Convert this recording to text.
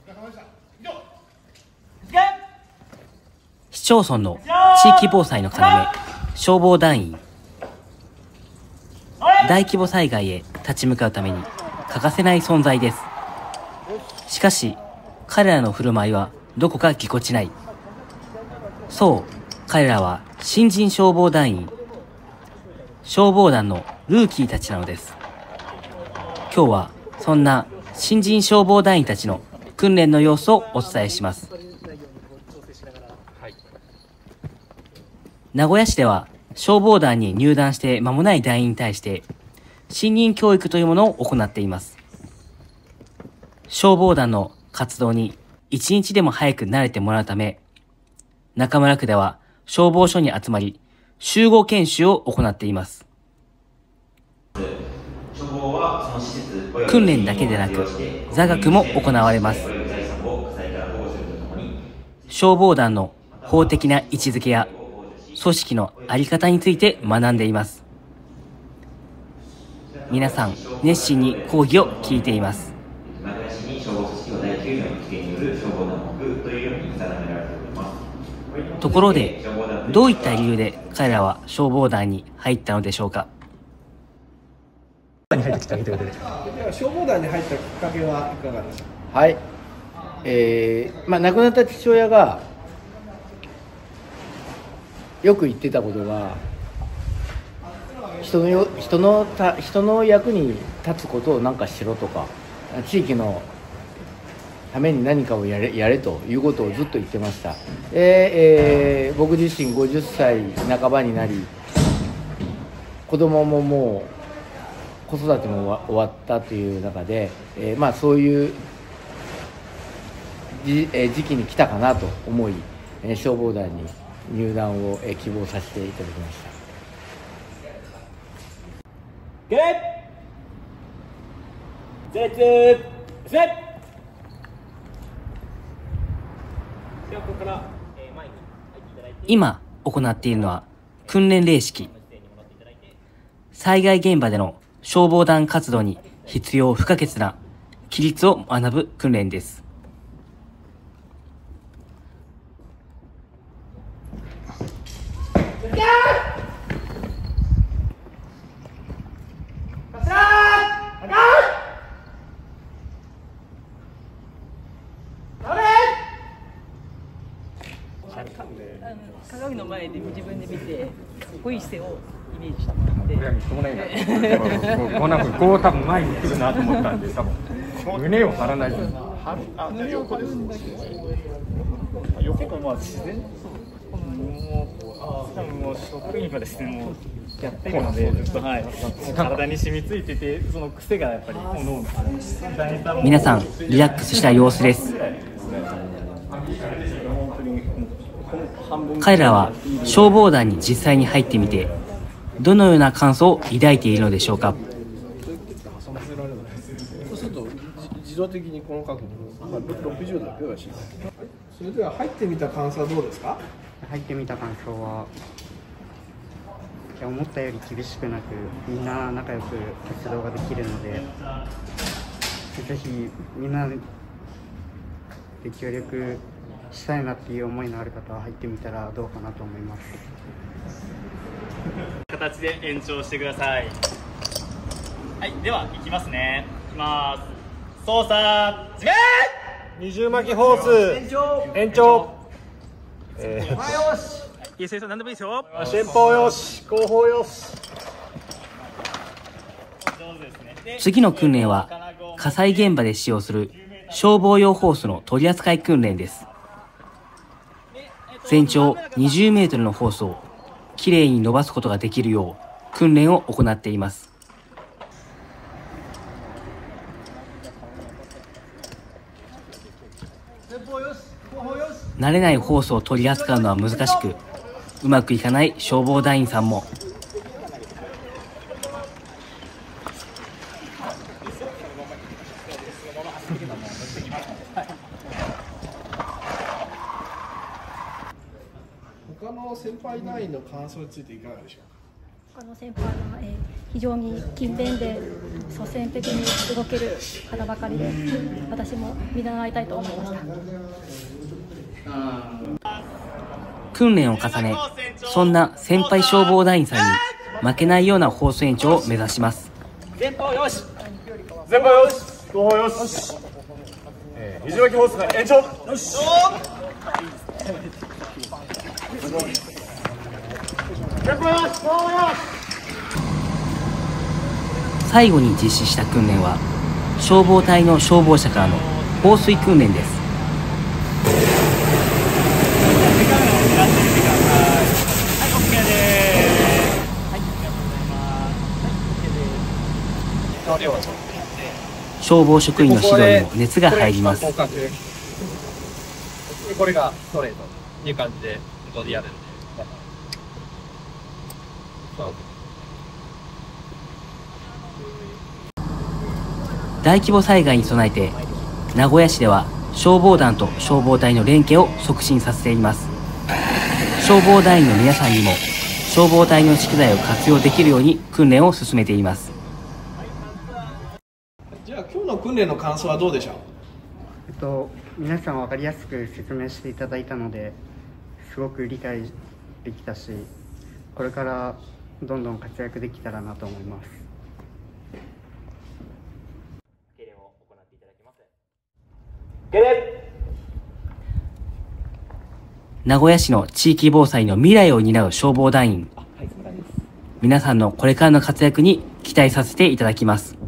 市町村の地域防災の要、消防団員。大規模災害へ立ち向かうために欠かせない存在です。しかし、彼らの振る舞いはどこかぎこちない。そう、彼らは新人消防団員、消防団のルーキーたちなのです。今日はそんな新人消防団員たちの訓練の様子をお伝えします。名古屋市では消防団に入団して間もない団員に対して新任教育というものを行っています。消防団の活動に一日でも早く慣れてもらうため、中村区では消防署に集まり集合研修を行っています。訓練だけでなく座学も行われます。消防団の法的な位置づけや組織の在り方について学んでいます。皆さん熱心に講義を聞いています。ところで、どういった理由で彼らは消防団に入ったのでしょうか。 消防団に入ったきっかけはいかがでしょうか。 はい、亡くなった父親がよく言ってたことが、人の役に立つことを何かしろとか、地域のために何かをやれということをずっと言ってました。僕自身50歳半ばになり、子供ももう子育ても終わったという中で、そういう時期に来たかなと思い、消防団に入団を希望させていただきました。 今行っているのは訓練令式。災害現場での消防団活動に必要不可欠な規律を学ぶ訓練です。 鏡の前で自分で見て、かっこいい姿勢をイメージしてもらって。 これはしょうがないな。こう多分前に来るなと思ったんで、多分胸を張らないと。 横です。 横が自然。もう職員がですね、もうやってるので、ずっと体に染みついてて、その癖がやっぱり皆さんリラックスした様子です。彼らは消防団に実際に入ってみてどのような感想を抱いているのでしょうか。 そうすると自動的にこの角度、60度だけがしない。それでは入ってみた感想はどうですか。 入ってみた感想は、思ったより厳しくなく、みんな仲良く活動ができるので、ぜひみんなで協力したいなっていう思いのある方は入ってみたらどうかなと思います。 形で延長してください。はい、では行きますね。行きます。操作始め。 二重巻きホース延長。 いいですよ、何でもいいですよ。 前方よし、後方よし。 次の訓練は火災現場で使用する消防用ホースの取り扱い訓練です。全長20メートルのホースをきれいに伸ばすことができるよう訓練を行っています。慣れないホースを取り扱うのは難しく、うまくいかない消防団員さんも。 他の先輩団員の感想についていかがでしょうか。 他の先輩は、非常に勤勉で率先的に動ける方ばかりで、私も見習いたいと思いました。 訓練を重ね、そんな先輩消防団員さんに負けないような放水延長を目指します。 前方よし、前方よし、後方よし、肘巻き放水延長よし、 最後に実施した訓練は消防隊の消防車からの放水訓練です。消防職員の指導にも熱が入ります。 これがストレートっていう感じでここでやるんで、 大規模災害に備えて名古屋市では消防団と消防隊の連携を促進させています。消防団員の皆さんにも消防隊の資機材を活用できるように訓練を進めています。 じゃあ今日の訓練の感想はどうでしょう？ 皆さん分かりやすく説明していただいたのですごく理解できたし、これからどんどん活躍できたらなと思います。 敬礼を行っていただきます。敬礼。 名古屋市の地域防災の未来を担う消防団員、皆さんのこれからの活躍に期待させていただきます。